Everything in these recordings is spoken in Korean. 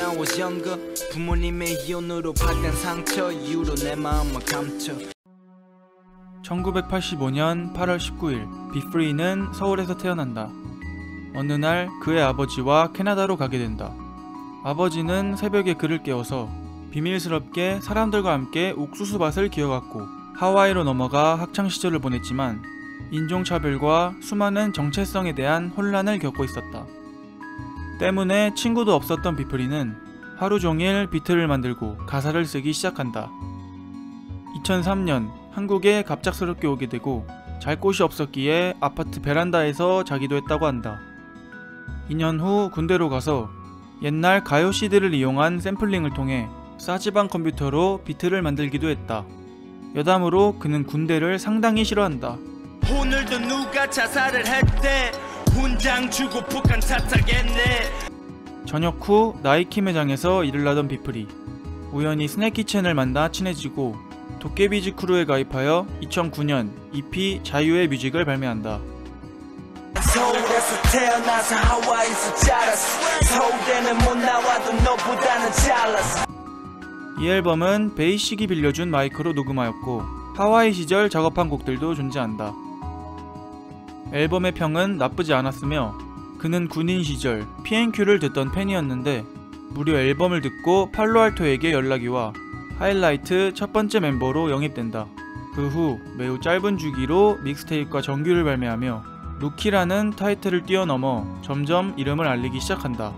I was younger. 부모님의 이혼으로 받은 상처 이후로 내 마음을 감춰. 1985년 8월 19일 비프리는 서울에서 태어난다. 어느 날 그의 아버지와 캐나다로 가게 된다. 아버지는 새벽에 그를 깨워서 비밀스럽게 사람들과 함께 옥수수밭을 기어갔고 하와이로 넘어가 학창시절을 보냈지만 인종차별과 수많은 정체성에 대한 혼란을 겪고 있었다. 때문에 친구도 없었던 비프리는 하루 종일 비트를 만들고 가사를 쓰기 시작한다. 2003년 한국에 갑작스럽게 오게 되고 잘 곳이 없었기에 아파트 베란다에서 자기도 했다고 한다. 2년 후 군대로 가서 옛날 가요 CD를 이용한 샘플링을 통해 싸지방 컴퓨터로 비트를 만들기도 했다. 여담으로 그는 군대를 상당히 싫어한다. 오늘도 누가 자살을 했대. 훈장 주고 북한 탓하겠네. 전역 후 나이키 매장에서 일을 하던 비프리. 우연히 스네키첸을 만나 친해지고 도깨비즈 크루에 가입하여 2009년 EP 자유의 뮤직을 발매한다. 서울에서 태어나서 하와이에서 자랐어. 서울에는 못 나와도 너보다는 잘났어. 이 앨범은 베이식이 빌려준 마이크로 녹음하였고 하와이 시절 작업한 곡들도 존재한다. 앨범의 평은 나쁘지 않았으며 그는 군인 시절 PNQ를 듣던 팬이었는데 무려 앨범을 듣고 팔로알토에게 연락이 와 하이라이트 첫 번째 멤버로 영입된다. 그 후 매우 짧은 주기로 믹스테이프과 정규를 발매하며 루키라는 타이틀을 뛰어넘어 점점 이름을 알리기 시작한다.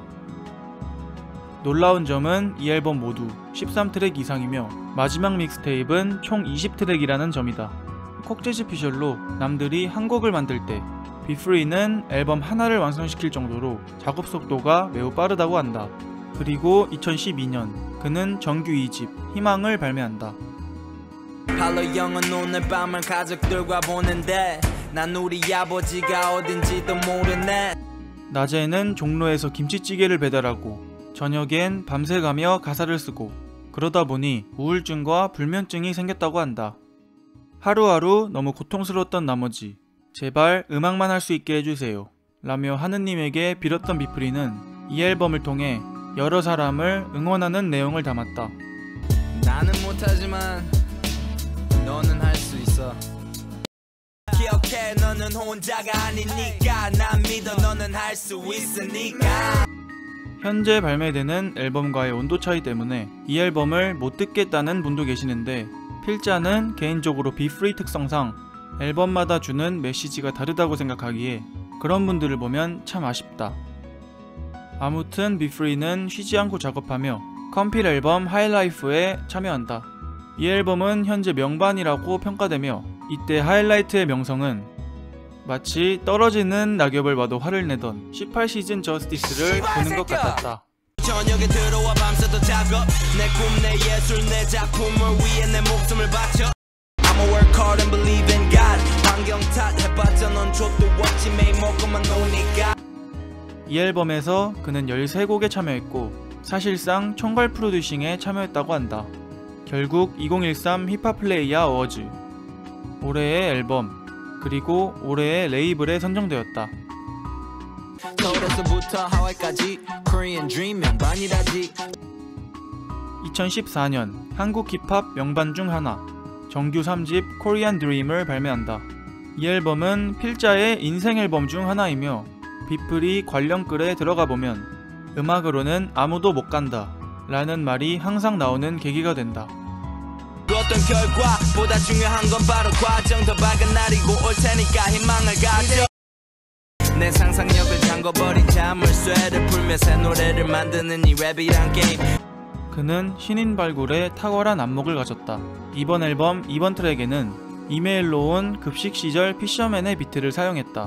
놀라운 점은 이 앨범 모두 13트랙 이상이며 마지막 믹스테이프는 총 20트랙이라는 점이다. 콕재즈 피셜로 남들이 한 곡을 만들 때 비프리는 앨범 하나를 완성시킬 정도로 작업 속도가 매우 빠르다고 한다. 그리고 2012년 그는 정규 2집 희망을 발매한다. 할로 형은 오늘 밤을 가족들과 보낸대. 난 우리 아버지가 어딘지도 모르네. 낮에는 종로에서 김치찌개를 배달하고 저녁엔 밤새 가며 가사를 쓰고 그러다 보니 우울증과 불면증이 생겼다고 한다. 하루하루 너무 고통스러웠던 나머지 제발 음악만 할 수 있게 해주세요 라며 하느님에게 빌었던 비프리는 이 앨범을 통해 여러 사람을 응원하는 내용을 담았다. 나는 못하지만 너는 할 수 있어. 기억해 너는 혼자가 아니니까. 난 믿어 너는 할 수 있으니까. 현재 발매되는 앨범과의 온도 차이 때문에 이 앨범을 못 듣겠다는 분도 계시는데 필자는 개인적으로 비프리 특성상 앨범마다 주는 메시지가 다르다고 생각하기에 그런 분들을 보면 참 아쉽다. 아무튼 비프리는 쉬지 않고 작업하며 컴필 앨범 하이라이프에 참여한다. 이 앨범은 현재 명반이라고 평가되며 이때 하이라이트의 명성은 마치 떨어지는 낙엽을 봐도 화를 내던 18시즌 저스티스를 보는 것 같았다. 저녁에 들어와 밤새도 작업. 내 꿈 내 예술 내 작품을 위해 내 목숨을 바쳐. I'ma work hard and believe in God. 환경 탓해봤자 넌 족도 없지 매일 먹고만 노니까. 이 앨범에서 그는 13곡에 참여했고 사실상 총괄 프로듀싱에 참여했다고 한다. 결국 2013 힙합 플레이어 어워즈, 올해의 앨범, 그리고 올해의 레이블에 선정되었다. 서울에서부터 하와이까지 Korean Dream 명반이라지. 2014년 한국 힙합 명반 중 하나 정규 3집 Korean Dream을 발매한다. 이 앨범은 필자의 인생 앨범 중 하나이며 비프리 관련 글에 들어가 보면 음악으로는 아무도 못 간다 라는 말이 항상 나오는 계기가 된다. 어떤 결과보다 중요한 건 바로 과정. 더 밝은 날이고 올 테니까 희망을 가져. 내 상상력을 잠궈버린 자물쇠를 풀며 새 노래를 만드는 이 랩이란 게임. 그는 신인 발굴에 탁월한 안목을 가졌다. 이번 앨범 이번 트랙에는 이메일로 온 급식 시절 피셔맨의 비트를 사용했다.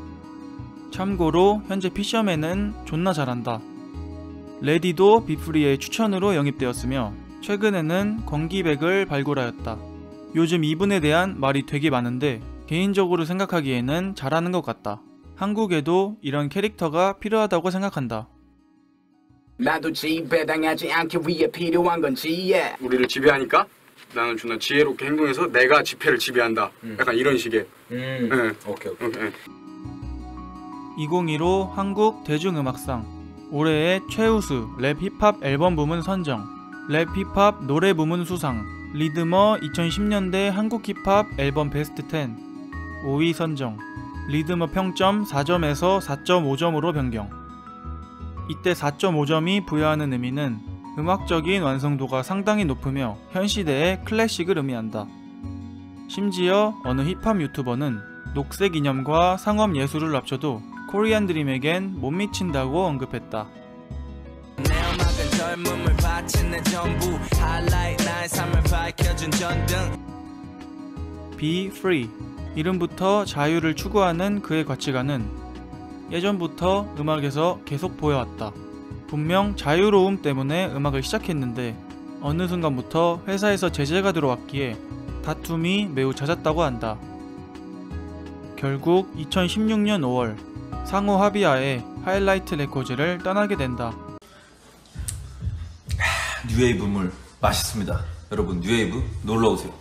참고로 현재 피셔맨은 존나 잘한다. 레디도 비프리의 추천으로 영입되었으며 최근에는 권기백을 발굴하였다. 요즘 이분에 대한 말이 되게 많은데 개인적으로 생각하기에는 잘하는 것 같다. 한국에도 이런 캐릭터가 필요하다고 생각한다. 나도 지배당하지 않기 위해 필요한 건 지혜. 우리를 지배하니까 나는 존나 지혜롭게 행동해서 내가 지폐를 지배한다. 약간 이런 식의. 오케이. 2015 한국 대중음악상 올해의 최우수 랩 힙합 앨범 부문 선정, 랩 힙합 노래 부문 수상, 리드머 2010년대 한국 힙합 앨범 베스트 10 5위 선정, 리드머 평점 4점에서 4.5점으로 변경. 이때 4.5점이 부여하는 의미는 음악적인 완성도가 상당히 높으며 현 시대의 클래식을 의미한다. 심지어 어느 힙합 유튜버는 녹색 이념과 상업 예술을 합쳐도 코리안 드림에겐 못 미친다고 언급했다. 내 음악은 젊음을 바친 내 전부 하이라이트 나의 삶을 밝혀준 전등. Be free. 이름부터 자유를 추구하는 그의 가치관은 예전부터 음악에서 계속 보여왔다. 분명 자유로움 때문에 음악을 시작했는데 어느 순간부터 회사에서 제재가 들어왔기에 다툼이 매우 잦았다고 한다. 결국 2016년 5월 상호 합의하에 하이라이트 레코즈를 떠나게 된다. 뉴웨이브물 맛있습니다. 여러분 뉴웨이브 놀러오세요.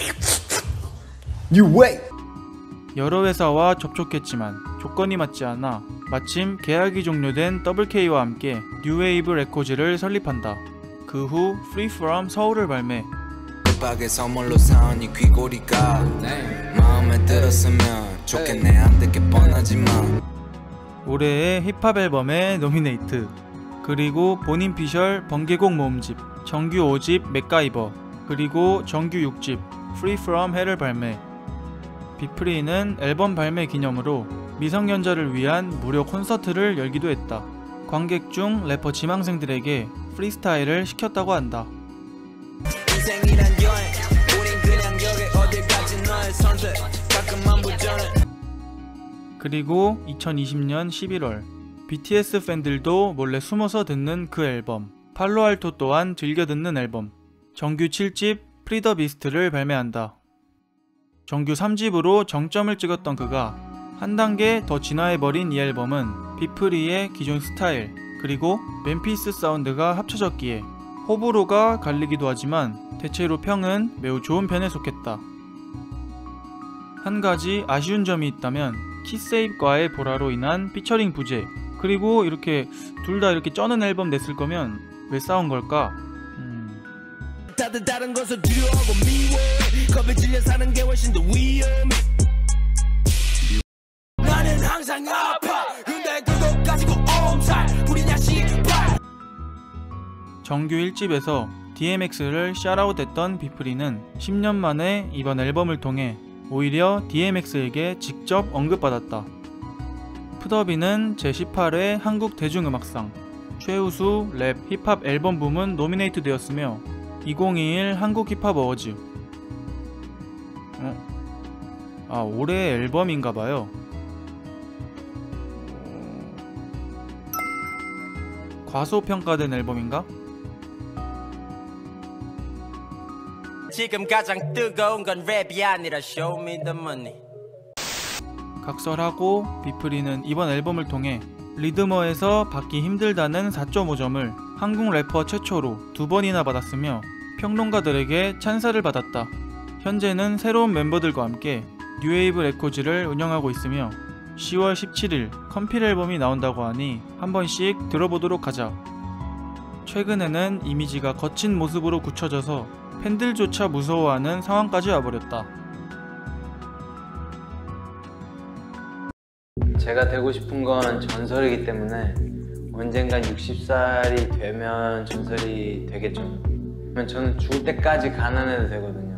여러 회사와 접촉했지만 조건이 맞지 않아 마침 계약이 종료된 WK와 함께 뉴웨이브 레코즈를 설립한다. 그 후 Free From 서울을 발매. 빡의 선물로 사온 이 귀고리가 마음에 들었으면 좋겠네. 안 듣게 뻔하지만 올해의 힙합 앨범에 노미네이트, 그리고 본인 피셜 번개곡 모음집, 정규 5집 맥가이버, 그리고 정규 6집 Free From Hell을 발매. 비프리는 앨범 발매 기념으로 미성년자를 위한 무료 콘서트를 열기도 했다. 관객 중 래퍼 지망생들에게 프리스타일을 시켰다고 한다. 인생이란 여행 우린 그냥 여기 어딜 가지 너의 선택 가끔만 부정해. 그리고 2020년 11월 BTS 팬들도 몰래 숨어서 듣는 그 앨범 팔로알토 또한 즐겨 듣는 앨범 정규 7집 프리 더 비스트를 발매한다. 정규 3집으로 정점을 찍었던 그가 한 단계 더 진화해버린 이 앨범은 비프리의 기존 스타일 그리고 멤피스 사운드가 합쳐졌기에 호불호가 갈리기도 하지만 대체로 평은 매우 좋은 편에 속했다. 한 가지 아쉬운 점이 있다면 키세입과의 보라로 인한 피처링 부재, 그리고 이렇게 둘 다 이렇게 쩌는 앨범 냈을 거면 왜 싸운 걸까? 다른 것을 두려워하고 미워 겁에 질려 사는 게 훨씬 더 위험해. 나는 항상 아파 근데 그거 가지고 엄살 부리냐 씨발. 정규 1집에서 DMX를 샤라웃했던 비프리는 10년 만에 이번 앨범을 통해 오히려 DMX에게 직접 언급받았다. 푸더비는 제18회 한국 대중음악상 최우수 랩 힙합 앨범 부문 노미네이트 되었으며 2021 한국 힙합 어워즈 올해의 앨범인가봐요. 과소평가된 앨범인가? 지금 가장 뜨거운 건 랩이 아니라 Show me the money. 각설하고 비프리는 이번 앨범을 통해 리드머에서 받기 힘들다는 4.5점을 한국 래퍼 최초로 2번이나 받았으며 평론가들에게 찬사를 받았다. 현재는 새로운 멤버들과 함께 뉴웨이브 레코즈를 운영하고 있으며 10월 17일 컴필 앨범이 나온다고 하니 한 번씩 들어보도록 하자. 최근에는 이미지가 거친 모습으로 굳혀져서 팬들조차 무서워하는 상황까지 와버렸다. 제가 되고 싶은 건 전설이기 때문에 언젠간 60살이 되면 전설이 되겠죠. 저는 죽을 때까지 가난해도 되거든요.